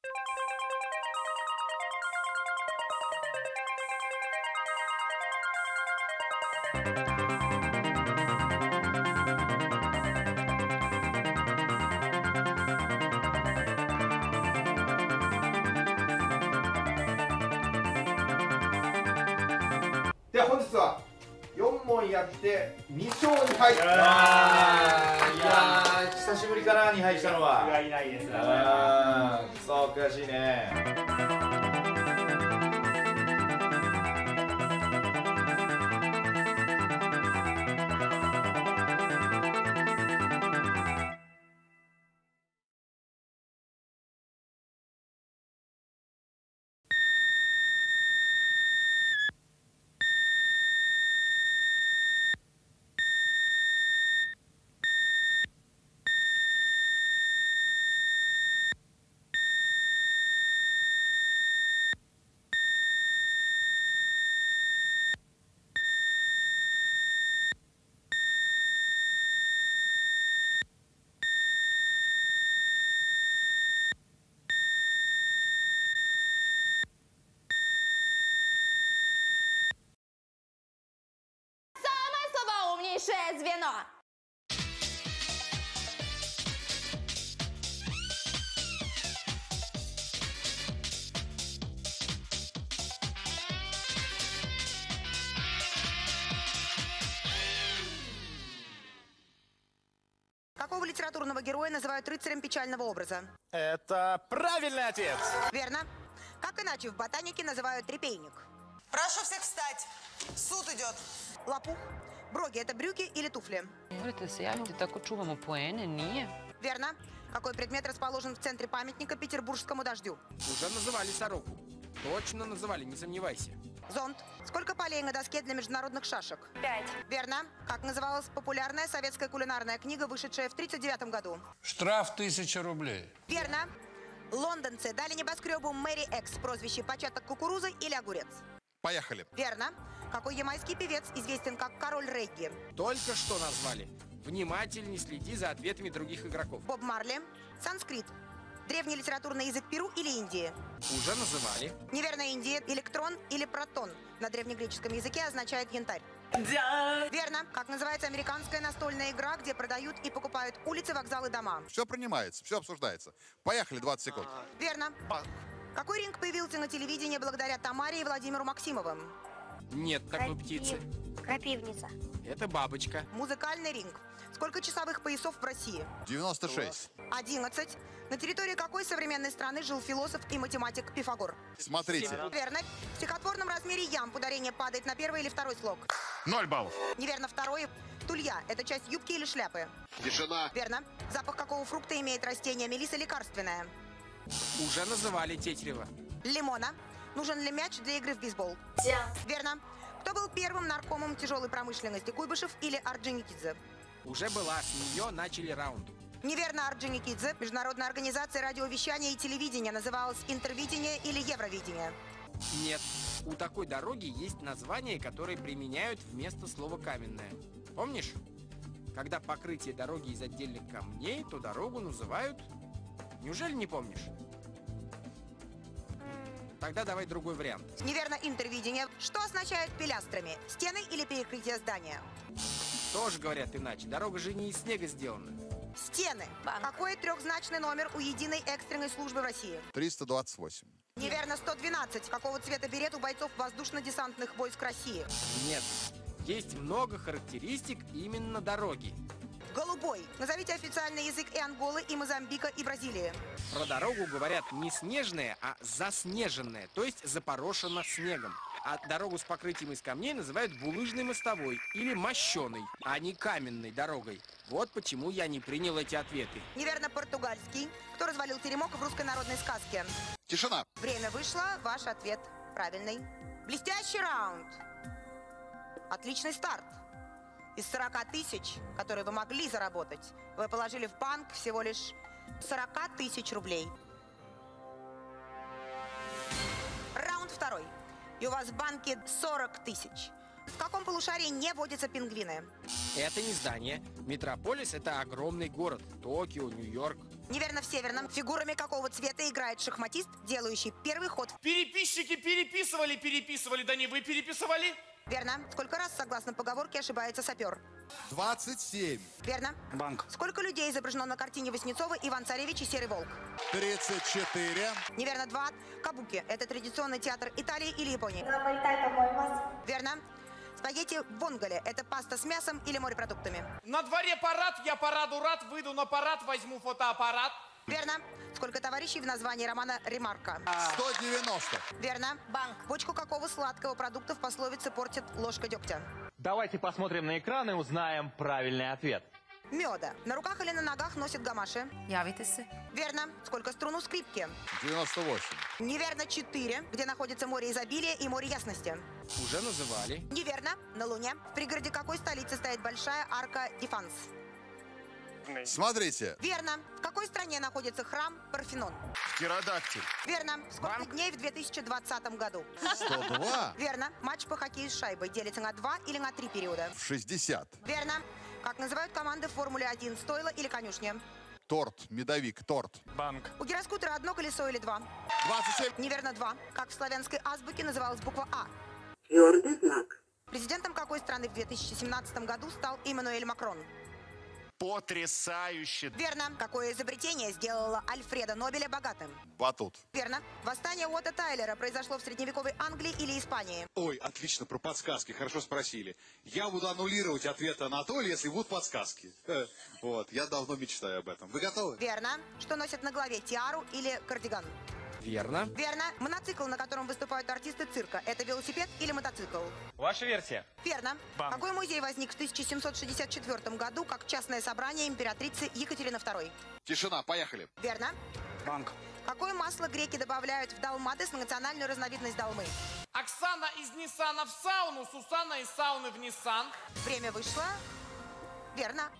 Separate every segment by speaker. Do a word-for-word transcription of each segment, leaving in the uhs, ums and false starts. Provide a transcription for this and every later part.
Speaker 1: では本日はよん問やってに勝に敗。いやー久しぶりかな、に敗したのは。
Speaker 2: がいないです。
Speaker 1: あーそう悔しいね。
Speaker 3: Звено.
Speaker 4: Какого литературного героя называют рыцарем печального образа?
Speaker 5: Это правильный ответ.
Speaker 4: Верно. Как иначе в ботанике называют трепейник?
Speaker 6: Прошу всех встать. Суд идет.
Speaker 4: Лопух. Броги – это брюки или туфли?
Speaker 7: Можете се явите, tako čuvamo poene, nije?
Speaker 4: Верно. Какой предмет расположен в центре памятника Петербургскому дождю?
Speaker 8: Уже называли сороку. Точно называли, не сомневайся.
Speaker 4: Зонт. Сколько полей на доске для международных шашек?
Speaker 3: Пять.
Speaker 4: Верно. Как называлась популярная советская кулинарная книга, вышедшая в тридцать девятом году?
Speaker 9: Штраф тысяча рублей.
Speaker 4: Верно. Лондонцы дали небоскребу Мэри Экс прозвище «Початок кукурузы» или «Огурец».
Speaker 10: Поехали.
Speaker 4: Верно. Какой ямайский певец известен как король регги?
Speaker 8: Только что назвали. Внимательней следи за ответами других игроков.
Speaker 4: Боб Марли. Санскрит. Древний литературный язык Перу или Индии?
Speaker 8: Уже называли.
Speaker 4: Неверно, Индия. Электрон или протон на древнегреческом языке означает янтарь.
Speaker 3: Да.
Speaker 4: Верно. Как называется американская настольная игра, где продают и покупают улицы, вокзалы, дома?
Speaker 10: Все принимается, все обсуждается. Поехали, двадцать секунд.
Speaker 4: Верно. Какой ринг появился на телевидении благодаря Тамаре и Владимиру Максимовым?
Speaker 8: Нет такой птицы.
Speaker 3: Крапивница.
Speaker 8: Это бабочка.
Speaker 4: Музыкальный ринг. Сколько часовых поясов в России?
Speaker 10: девяносто шесть.
Speaker 4: одиннадцать. На территории какой современной страны жил философ и математик Пифагор?
Speaker 10: Смотрите.
Speaker 4: Верно. В стихотворном размере ям ударение падает на первый или второй слог?
Speaker 10: Ноль баллов.
Speaker 4: Неверно, второй. Тулья – это часть юбки или шляпы?
Speaker 10: Тишина.
Speaker 4: Верно. Запах какого фрукта имеет растение мелисса лекарственная?
Speaker 8: Уже называли Тетерева.
Speaker 4: Лимона. Нужен ли мяч для игры в бейсбол?
Speaker 3: Да.
Speaker 4: Верно. Кто был первым наркомом тяжелой промышленности, Куйбышев или Орджоникидзе?
Speaker 8: Уже была, с нее начали раунд.
Speaker 4: Неверно, Орджоникидзе. Международная организация радиовещания и телевидения называлась Интервидение или Евровидение?
Speaker 8: Нет. У такой дороги есть название, которое применяют вместо слова «каменная». Помнишь? Когда покрытие дороги из отдельных камней, то дорогу называют... Неужели не помнишь? Тогда давай другой вариант.
Speaker 4: Неверно, интервидение. Что означает пилястрами? Стены или перекрытие здания?
Speaker 8: Тоже говорят иначе. Дорога же не из снега сделана.
Speaker 4: Стены.
Speaker 3: Банк.
Speaker 4: Какой трехзначный номер у единой экстренной службы в России?
Speaker 10: триста двадцать восемь.
Speaker 4: Неверно, сто двенадцать. Какого цвета берет у бойцов воздушно-десантных войск России?
Speaker 8: Нет. Есть много характеристик именно дороги.
Speaker 4: Голубой. Назовите официальный язык и Анголы, и Мозамбика, и Бразилии.
Speaker 8: Про дорогу говорят не снежная, а заснеженная, то есть запорошена снегом. А дорогу с покрытием из камней называют булыжной мостовой или мощеной, а не каменной дорогой. Вот почему я не принял эти ответы.
Speaker 4: Неверно, португальский. Кто развалил теремок в русской народной сказке?
Speaker 10: Тишина.
Speaker 4: Время вышло. Ваш ответ правильный. Блестящий раунд. Отличный старт. Из сорока тысяч, которые вы могли заработать, вы положили в банк всего лишь сорок тысяч рублей. Раунд второй. И у вас в банке сорок тысяч. В каком полушарии не водятся пингвины?
Speaker 8: Это не здание. Метрополис — это огромный город. Токио, Нью-Йорк.
Speaker 4: Неверно, в Северном. Фигурами какого цвета играет шахматист, делающий первый ход?
Speaker 5: Переписчики переписывали, переписывали, да не вы переписывали?
Speaker 4: Верно. Сколько раз, согласно поговорке, ошибается сапер?
Speaker 10: двадцать семь.
Speaker 4: Верно.
Speaker 9: Банк.
Speaker 4: Сколько людей изображено на картине Васнецова «Иван Царевич и Серый волк»?
Speaker 10: тридцать четыре.
Speaker 4: Неверно, два. Кабуки – это традиционный театр Италии или Японии? Верно. Спагетти вонголе – это паста с мясом или морепродуктами?
Speaker 5: На дворе парад, я параду рад, выйду на парад, возьму фотоаппарат.
Speaker 4: Верно. Сколько товарищей в названии романа «Ремарка»?
Speaker 10: сто девяносто.
Speaker 4: Верно. Банк. Бочку какого сладкого продукта в пословице портит ложка дегтя?
Speaker 2: Давайте посмотрим на экран и узнаем правильный ответ.
Speaker 4: Меда. На руках или на ногах носят гамаши?
Speaker 3: Явите се.
Speaker 4: Верно. Сколько струн у скрипки?
Speaker 10: девяносто восемь.
Speaker 4: Неверно, четыре. Где находится море изобилия и море ясности?
Speaker 8: Уже называли.
Speaker 4: Неверно. На Луне. В пригороде какой столицы стоит большая арка Дефанс?
Speaker 10: Смотрите.
Speaker 4: Верно. В какой стране находится храм Парфенон?
Speaker 10: Птеродактиль.
Speaker 4: Верно. Сколько дней в две тысячи двадцатом году?
Speaker 10: сто два.
Speaker 4: Верно. Матч по хоккею с шайбой делится на два или на три периода?
Speaker 10: В шестьдесят.
Speaker 4: Верно. Как называют команды в Формуле один? Стойло или конюшня?
Speaker 10: Торт. Медовик. Торт.
Speaker 9: Банк.
Speaker 4: У гироскутера одно колесо или два?
Speaker 10: двадцать семь.
Speaker 4: Неверно, два. Как в славянской азбуке называлась буква А?
Speaker 11: Твердый знак.
Speaker 4: Президентом какой страны в две тысячи семнадцатом году стал Эммануэль Макрон?
Speaker 10: Потрясающе.
Speaker 4: Верно. Какое изобретение сделало Альфреда Нобеля богатым?
Speaker 10: Батут.
Speaker 4: Верно. Восстание Уотта Тайлера произошло в средневековой Англии или Испании?
Speaker 12: Ой, отлично, про подсказки, хорошо спросили. Я буду аннулировать ответ Анатолия, если будут подсказки. Э, Вот, я давно мечтаю об этом. Вы готовы?
Speaker 4: Верно. Что носят на голове, тиару или кардиган?
Speaker 8: Верно.
Speaker 4: Верно. Моноцикл, на котором выступают артисты цирка, это велосипед или мотоцикл?
Speaker 2: Ваша версия?
Speaker 4: Верно.
Speaker 2: Банк.
Speaker 4: Какой музей возник в тысяча семьсот шестьдесят четвёртом году как частное собрание императрицы Екатерины второй?
Speaker 10: Тишина. Поехали.
Speaker 4: Верно.
Speaker 9: Банк.
Speaker 4: Какое масло греки добавляют в далматес, национальную разновидность долмы?
Speaker 5: Оксана из Ниссана в сауну, Сусана из сауны в Ниссан.
Speaker 4: Время вышло. Верно.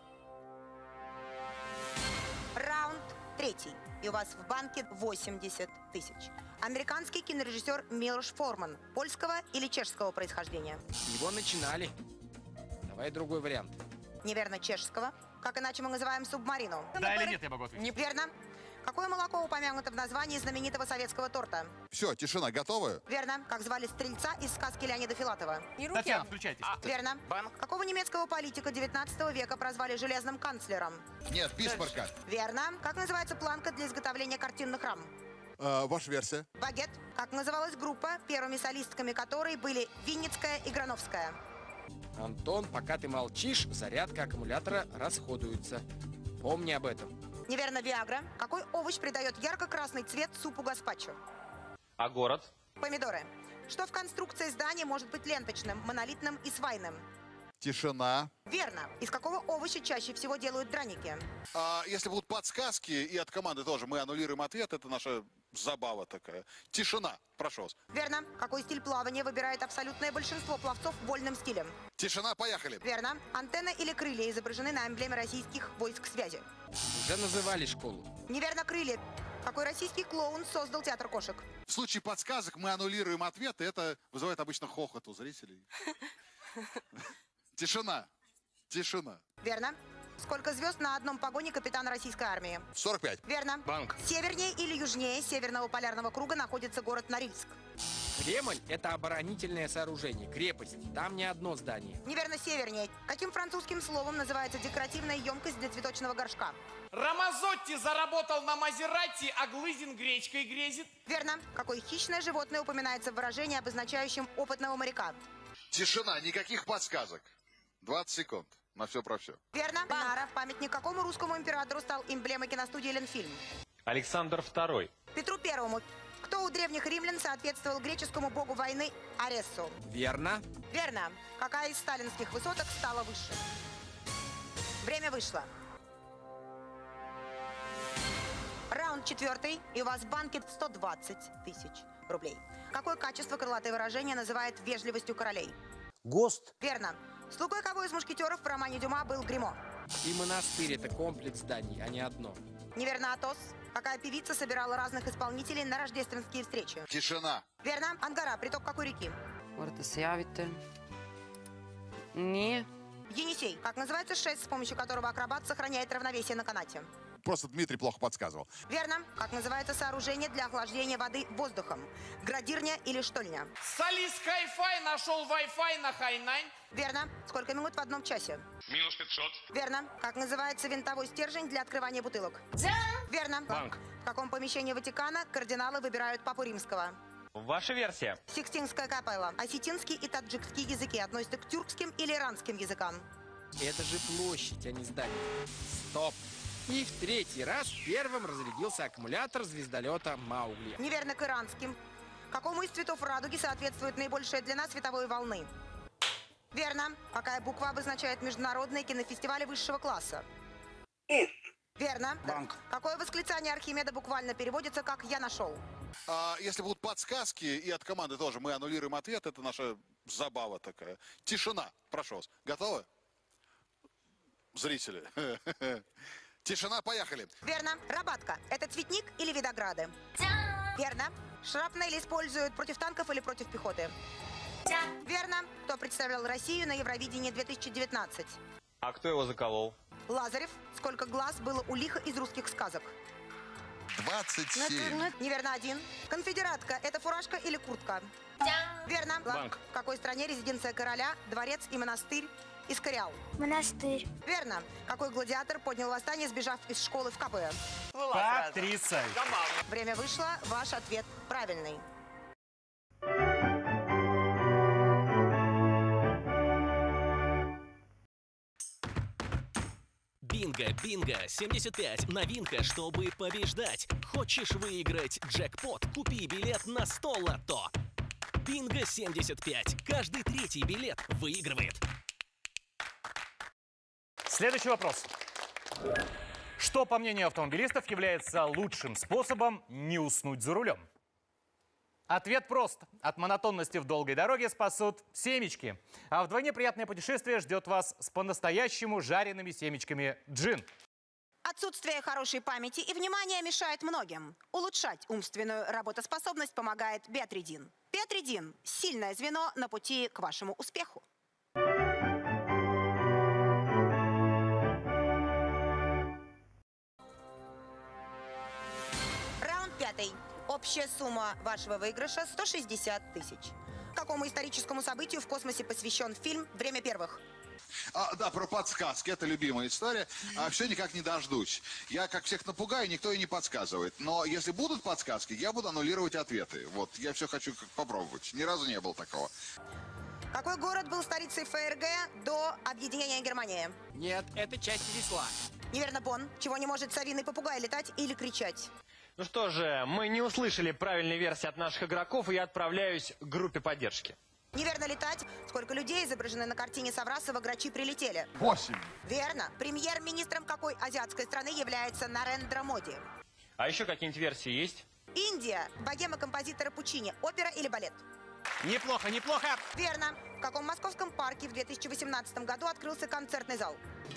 Speaker 4: Раунд третий. И у вас в банке восемьдесят тысяч. Американский кинорежиссер Милош Форман. Польского или чешского происхождения?
Speaker 8: Его начинали. Давай другой вариант.
Speaker 4: Неверно, чешского. Как иначе мы называем субмарину?
Speaker 2: Да или нет, я могу ответить.
Speaker 4: Верно. Какое молоко упомянуто в названии знаменитого советского торта?
Speaker 10: Все, тишина. Готовы?
Speaker 4: Верно. Как звали стрельца из сказки Леонида Филатова?
Speaker 2: Татьяна, включайтесь.
Speaker 4: Верно.
Speaker 9: Банк.
Speaker 4: Какого немецкого политика девятнадцатого века прозвали железным канцлером?
Speaker 10: Нет, Бисмарка.
Speaker 4: Верно. Как называется планка для изготовления картинных рам?
Speaker 10: Э, ваша версия.
Speaker 4: Багет. Как называлась группа, первыми солистками которой были Винницкая и Грановская?
Speaker 8: Антон, пока ты молчишь, зарядка аккумулятора расходуется. Помни об этом.
Speaker 4: Неверно, Виагра. Какой овощ придает ярко-красный цвет супу гаспачо?
Speaker 2: А город?
Speaker 4: Помидоры. Что в конструкции здания может быть ленточным, монолитным и свайным?
Speaker 10: Тишина.
Speaker 4: Верно. Из какого овоща чаще всего делают драники?
Speaker 12: А, если будут подсказки, и от команды тоже мы аннулируем ответ, это наша забава такая. Тишина. Прошу вас.
Speaker 4: Верно. Какой стиль плавания выбирает абсолютное большинство пловцов вольным стилем?
Speaker 12: Тишина. Поехали.
Speaker 4: Верно. Антенна или крылья изображены на эмблеме российских войск связи?
Speaker 8: Уже называли школу.
Speaker 4: Неверно, крылья. Какой российский клоун создал театр кошек?
Speaker 12: В случае подсказок мы аннулируем ответ, и это вызывает обычно хохот у зрителей. Тишина. Тишина.
Speaker 4: Верно. Сколько звезд на одном погоне капитана российской армии?
Speaker 10: сорок пять.
Speaker 4: Верно.
Speaker 9: Банк.
Speaker 4: Севернее или южнее Северного полярного круга находится город Норильск?
Speaker 8: Кремль – это оборонительное сооружение, крепость. Там не одно здание.
Speaker 4: Неверно, севернее. Каким французским словом называется декоративная емкость для цветочного горшка?
Speaker 5: Рамазотти заработал на Мазерати, а Глызин гречкой грезит.
Speaker 4: Верно. Какое хищное животное упоминается в выражении, обозначающем опытного моряка?
Speaker 10: Тишина. Никаких подсказок. двадцать секунд. На все про все.
Speaker 4: Верно. Нара. Памятник какому русскому императору стал эмблемой киностудии «Ленфильм»?
Speaker 2: Александр второй.
Speaker 4: Петру Первому. Кто у древних римлян соответствовал греческому богу войны Арессу?
Speaker 8: Верно.
Speaker 4: Верно. Какая из сталинских высоток стала выше? Время вышло. Раунд четвертый, и у вас в банке сто двадцать тысяч рублей. Какое качество крылатое выражение называет вежливостью королей?
Speaker 2: ГОСТ.
Speaker 4: Верно. Слугой кого из мушкетеров в романе Дюма был Гримо?
Speaker 8: И монастырь – это комплекс зданий, а не одно.
Speaker 4: Неверно, Атос. Какая певица собирала разных исполнителей на рождественские встречи?
Speaker 10: Тишина.
Speaker 4: Верно. Ангара. Приток какой реки?
Speaker 7: Можете се явите. Nije.
Speaker 4: Енисей. Как называется шест, с помощью которого акробат сохраняет равновесие на канате?
Speaker 10: Просто Дмитрий плохо подсказывал.
Speaker 4: Верно. Как называется сооружение для охлаждения воды воздухом? Градирня или штольня?
Speaker 5: Солист Хай-Фай нашел Wi-Fi на Хайнань.
Speaker 4: Верно. Сколько минут в одном часе?
Speaker 5: Минус пятьсот.
Speaker 4: Верно. Как называется винтовой стержень для открывания бутылок? Верно.
Speaker 2: Банк.
Speaker 4: В каком помещении Ватикана кардиналы выбирают папу римского?
Speaker 2: Ваша версия.
Speaker 4: Сикстинская капелла. Осетинский и таджикский языки относятся к тюркским или иранским языкам?
Speaker 8: Это же площадь, а не здание. Стоп. И в третий раз первым разрядился аккумулятор звездолета Маугли.
Speaker 4: Неверно, к иранским. Какому из цветов радуги соответствует наибольшая длина световой волны? Верно. Какая буква обозначает международные кинофестивали высшего класса?
Speaker 11: С.
Speaker 4: Верно.
Speaker 12: Банк.
Speaker 4: Какое восклицание Архимеда буквально переводится как «я нашел»?
Speaker 10: А, если будут подсказки, и от команды тоже, мы аннулируем ответ. Это наша забава такая. Тишина. Прошу вас. Готовы? Зрители. Тишина, поехали.
Speaker 4: Верно. Рабатка. Это цветник или видограды? Верно. Шрапнель используют против танков или против пехоты? Верно. Кто представлял Россию на Евровидении две тысячи девятнадцать?
Speaker 2: А кто его заколол?
Speaker 4: Лазарев. Сколько глаз было у лиха из русских сказок?
Speaker 10: двадцать семь.
Speaker 4: Неверно, один. Конфедератка. Это фуражка или куртка? Верно.
Speaker 2: Банк.
Speaker 4: В какой стране резиденция короля, дворец и монастырь Искариал?
Speaker 3: Монастырь.
Speaker 4: Верно. Какой гладиатор поднял восстание, сбежав из школы в КП?
Speaker 9: Потрясающе.
Speaker 4: Время вышло. Ваш ответ правильный.
Speaker 13: Бинго, бинго, семьдесят пять, новинка, чтобы побеждать. Хочешь выиграть джекпот? Купи билет на сто лото. Бинго семьдесят пять, каждый третий билет выигрывает.
Speaker 9: Следующий вопрос. Что, по мнению автомобилистов, является лучшим способом не уснуть за рулем? Ответ прост. От монотонности в долгой дороге спасут семечки. А вдвойне приятное путешествие ждет вас с по-настоящему жареными семечками джин.
Speaker 4: Отсутствие хорошей памяти и внимания мешает многим. Улучшать умственную работоспособность помогает Биатридин. Биатридин – сильное звено на пути к вашему успеху. Раунд пятый. Общая сумма вашего выигрыша – сто шестьдесят тысяч. Какому историческому событию в космосе посвящен фильм «Время первых»?
Speaker 10: А, да, про подсказки. Это любимая история. А, все никак не дождусь. Я, как всех напугаю, никто и не подсказывает. Но если будут подсказки, я буду аннулировать ответы. Вот, я все хочу попробовать. Ни разу не было такого.
Speaker 4: Какой город был столицей ФРГ до объединения Германии?
Speaker 8: Нет, это часть весла.
Speaker 4: Неверно, Бон. Чего не может совиный попугай летать или кричать?
Speaker 2: Ну что же, мы не услышали правильной версии от наших игроков, и я отправляюсь к группе поддержки.
Speaker 4: Неверно летать. Сколько людей изображены на картине Саврасова «Грачи прилетели»?
Speaker 10: Восемь.
Speaker 4: Верно. Премьер-министром какой азиатской страны является Нарендра Моди?
Speaker 2: А еще какие-нибудь версии есть?
Speaker 4: Индия. Богема композитора Пучини. Опера или балет?
Speaker 8: Неплохо, неплохо.
Speaker 4: Верно. В каком московском парке в две тысячи восемнадцатом году открылся концертный зал?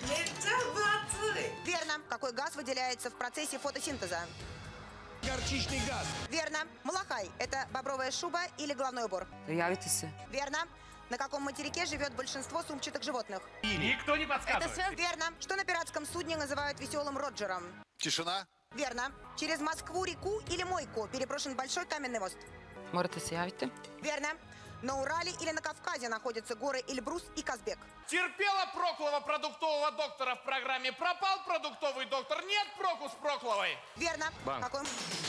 Speaker 4: Верно. Какой газ выделяется в процессе фотосинтеза?
Speaker 5: Горчичный газ.
Speaker 4: Верно. Малахай – это бобровая шуба или головной убор?
Speaker 7: Явите се.
Speaker 4: Верно. На каком материке живет большинство сумчатых животных?
Speaker 9: И никто не подсказывает.
Speaker 4: Верно. Что на пиратском судне называют веселым Роджером?
Speaker 10: Тишина.
Speaker 4: Верно. Через Москву-реку или Мойку переброшен большой каменный мост?
Speaker 7: Можете се явите.
Speaker 4: Верно. На Урале или на Кавказе находятся горы Эльбрус и Казбек?
Speaker 5: Терпела Проклова продуктового доктора в программе. Пропал продуктовый доктор. Нет проку с Прокловой.
Speaker 4: Верно.
Speaker 2: Банк.
Speaker 4: Какой...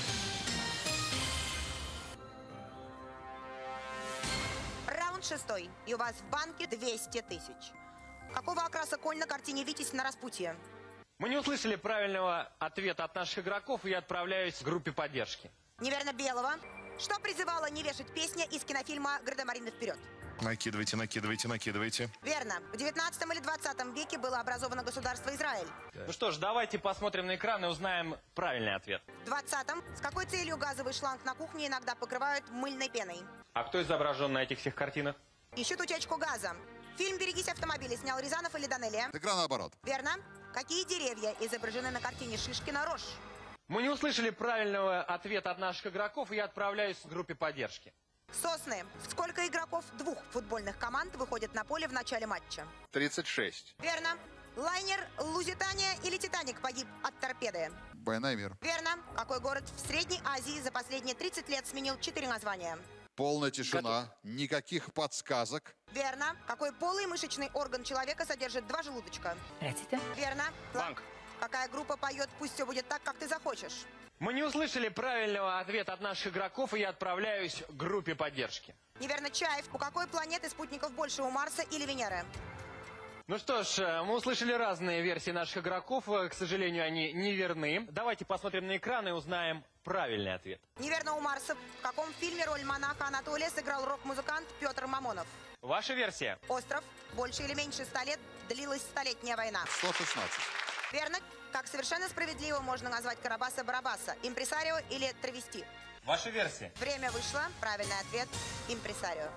Speaker 4: Раунд шестой. И у вас в банке двести тысяч. Какого окраса конь на картине «Витязь на распутье»?
Speaker 2: Мы не услышали правильного ответа от наших игроков, и я отправляюсь к группе поддержки.
Speaker 4: Неверно, белого. Что призывала не вешать песня из кинофильма «Гардемарины вперед»?
Speaker 10: Накидывайте, накидывайте, накидывайте.
Speaker 4: Верно. В девятнадцатом или двадцатом веке было образовано государство Израиль.
Speaker 2: Ну что ж, давайте посмотрим на экран и узнаем правильный ответ.
Speaker 4: В двадцатом. С какой целью газовый шланг на кухне иногда покрывают мыльной пеной?
Speaker 2: А кто изображен на этих всех картинах?
Speaker 4: Ищут утечку газа. Фильм «Берегись автомобиля» снял Рязанов или Данелия?
Speaker 10: Игра наоборот.
Speaker 4: Верно. Какие деревья изображены на картине Шишкина рожь?
Speaker 2: Мы не услышали правильного ответа от наших игроков, и я отправляюсь к группе поддержки.
Speaker 4: Сосны. Сколько игроков двух футбольных команд выходят на поле в начале матча?
Speaker 10: тридцать шесть.
Speaker 4: Верно. Лайнер Лузитания или Титаник погиб от торпеды?
Speaker 10: «Война и мир».
Speaker 4: Верно. Какой город в Средней Азии за последние тридцать лет сменил четыре названия?
Speaker 10: Полная тишина, никаких подсказок.
Speaker 4: Верно. Какой полый мышечный орган человека содержит два желудочка?
Speaker 7: Реците.
Speaker 4: Верно.
Speaker 2: Банк.
Speaker 4: Какая группа поет «Пусть все будет так, как ты захочешь»?
Speaker 2: Мы не услышали правильного ответа от наших игроков, и я отправляюсь к группе поддержки.
Speaker 4: Неверно. Чаев. У какой планеты спутников больше, у Марса или Венеры?
Speaker 2: Ну что ж, мы услышали разные версии наших игроков. К сожалению, они неверны. Давайте посмотрим на экран и узнаем правильный ответ.
Speaker 4: Неверно. У Марса. В каком фильме роль монаха Анатолия сыграл рок-музыкант Петр Мамонов?
Speaker 2: Ваша версия?
Speaker 4: Остров. Больше или меньше ста лет длилась столетняя война.
Speaker 10: сто шестнадцать.
Speaker 4: Верно. Как совершенно справедливо можно назвать Карабаса-Барабаса? Импресарио или травести?
Speaker 2: Ваша версия?
Speaker 4: Время вышло. Правильный ответ – импресарио.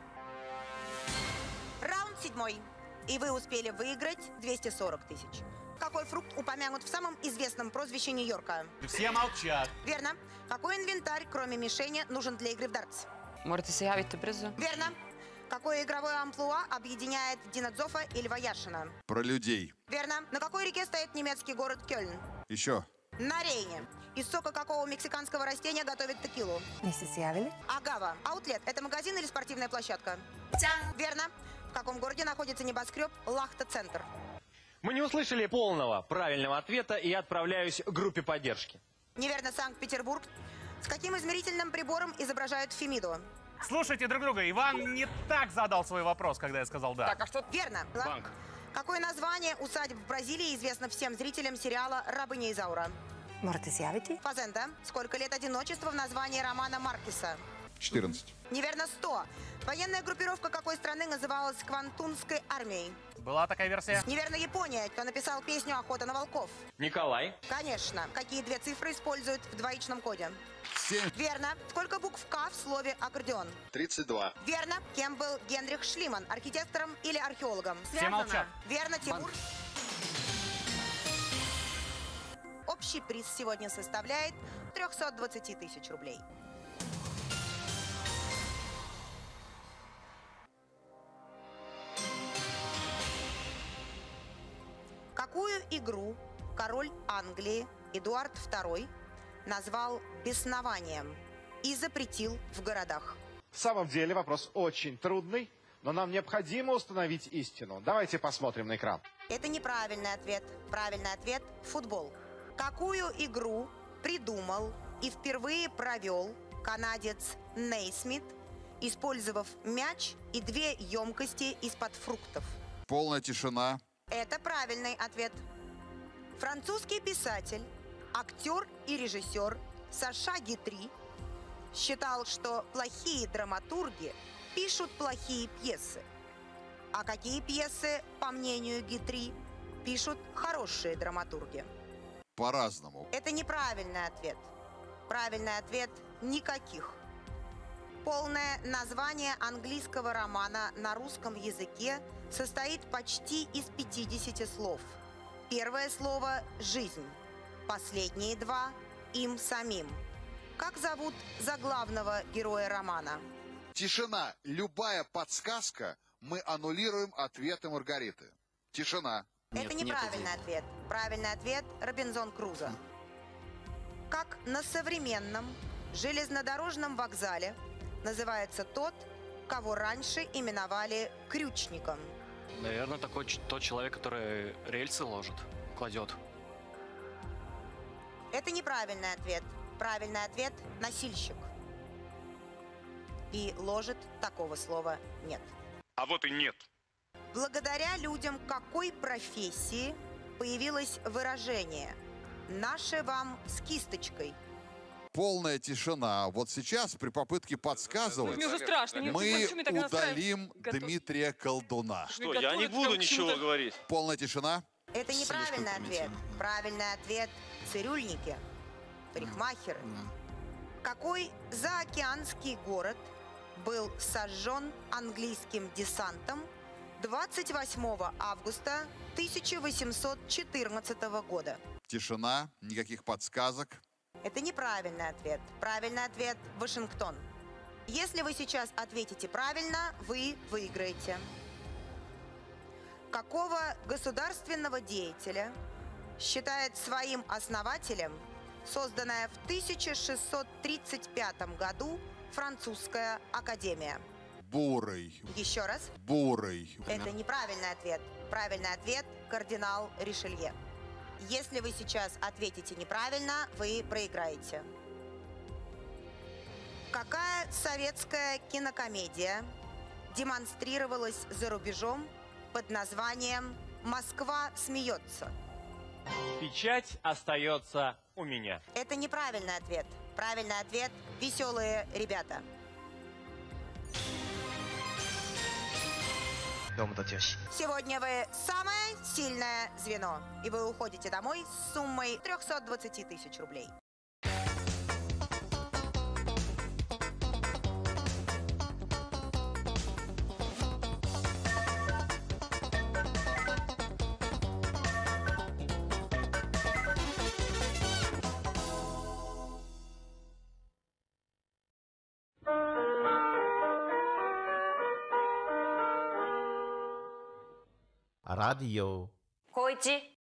Speaker 4: Раунд седьмой. И вы успели выиграть двести сорок тысяч. Какой фрукт упомянут в самом известном прозвище Нью-Йорка?
Speaker 9: Все молчат.
Speaker 4: Верно. Какой инвентарь, кроме мишени, нужен для игры в дартс?
Speaker 7: Можете се явити брзо.
Speaker 4: Верно. Какое игровое амплуа объединяет Дина Дзофа и Льва Яшина?
Speaker 10: Про людей.
Speaker 4: Верно. На какой реке стоит немецкий город Кёльн?
Speaker 10: Еще.
Speaker 4: На Рейне. Из сока какого мексиканского растения готовят текилу?
Speaker 7: Не сте се явили?
Speaker 4: Агава. Аутлет – это магазин или спортивная площадка? Верно. В каком городе находится небоскреб Лахта-центр?
Speaker 2: Мы не услышали полного правильного ответа, и я отправляюсь к группе поддержки.
Speaker 4: Неверно. Санкт-Петербург. С каким измерительным прибором изображают Фемиду?
Speaker 9: Слушайте друг друга. Иван не так задал свой вопрос, когда я сказал «да».
Speaker 5: Так, а что?
Speaker 4: Верно.
Speaker 2: Банк.
Speaker 4: Какое название усадеб в Бразилии известно всем зрителям сериала «Рабыня Изаура»?
Speaker 7: Можете се явити?
Speaker 4: Фазенда. Сколько лет одиночества в названии романа Маркеса?
Speaker 10: четырнадцать.
Speaker 4: Неверно. сто. Военная группировка какой страны называлась Квантунской армией?
Speaker 9: Была такая версия?
Speaker 4: Неверно. Япония. Кто написал песню «Охота на волков»?
Speaker 2: Николай.
Speaker 4: Конечно. Какие две цифры используют в двоичном коде?
Speaker 10: семь.
Speaker 4: Верно. Сколько букв «К» в слове «аккордеон»?
Speaker 12: тридцать два.
Speaker 4: Верно. Кем был Генрих Шлиман? Архитектором или археологом?
Speaker 9: Все молчат.
Speaker 4: Верно. Тимур. Общий приз сегодня составляет триста двадцать тысяч рублей. Какую игру король Англии Эдуард второй назвал беснованием и запретил в городах?
Speaker 1: В самом деле вопрос очень трудный, но нам необходимо установить истину. Давайте посмотрим на экран.
Speaker 4: Это неправильный ответ. Правильный ответ – футбол. Какую игру придумал и впервые провел канадец Нейсмит, использовав мяч и две емкости из-под фруктов?
Speaker 10: Полная тишина.
Speaker 4: Это правильный ответ. Французский писатель, актер и режиссер Саша Гитри считал, что плохие драматурги пишут плохие пьесы. А какие пьесы, по мнению Гитри, пишут хорошие драматурги?
Speaker 10: По-разному.
Speaker 4: Это неправильный ответ. Правильный ответ – никаких. Полное название английского романа на русском языке состоит почти из пятидесяти слов. Первое слово – «жизнь». Последние два – «им самим». Как зовут заглавного героя романа?
Speaker 10: Тишина. Любая подсказка, мы аннулируем ответы Маргариты. Тишина.
Speaker 4: Это неправильный ответ. Правильный ответ – Робинзон Крузо. Как на современном железнодорожном вокзале называется тот, кого раньше именовали крючником?
Speaker 14: Наверное, такой ч- тот человек, который рельсы ложит, кладет.
Speaker 4: Это неправильный ответ. Правильный ответ – носильщик. И ложит такого слова нет.
Speaker 14: А вот и нет.
Speaker 4: Благодаря людям какой профессии появилось выражение «наше вам с кисточкой»?
Speaker 10: Полная тишина. Вот сейчас при попытке подсказывать
Speaker 15: Мне уже страшно. Не-
Speaker 10: мы
Speaker 15: почему я так настраиваюсь?
Speaker 10: удалим
Speaker 15: Готов.
Speaker 10: Дмитрия Колдуна.
Speaker 15: Что, я не буду ничего говорить.
Speaker 10: Полная тишина.
Speaker 4: Это неправильный ответ. Правильный ответ – цирюльники, парикмахеры. Какой заокеанский город был сожжен английским десантом двадцать восьмого августа тысяча восемьсот четырнадцатого года?
Speaker 10: Тишина. Никаких подсказок.
Speaker 4: Это неправильный ответ. Правильный ответ – Вашингтон. Если вы сейчас ответите правильно, вы выиграете. Какого государственного деятеля считает своим основателем созданная в тысяча шестьсот тридцать пятом году французская академия?
Speaker 10: Бурый.
Speaker 4: Еще раз.
Speaker 10: Бурый.
Speaker 4: Это неправильный ответ. Правильный ответ – кардинал Ришелье. Если вы сейчас ответите неправильно, вы проиграете. Какая советская кинокомедия демонстрировалась за рубежом под названием «Москва смеется»?
Speaker 2: Печать остается у меня.
Speaker 4: Это неправильный ответ. Правильный ответ – «Веселые ребята». Сегодня вы самое сильное звено, и вы уходите домой с суммой триста двадцать тысяч рублей.
Speaker 16: радио,
Speaker 3: Койти.